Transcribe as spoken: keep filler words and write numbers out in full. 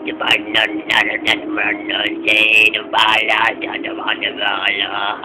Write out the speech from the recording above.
Di ba, nan ano nan mo nun, sino bahala, sana mga nag-aalala.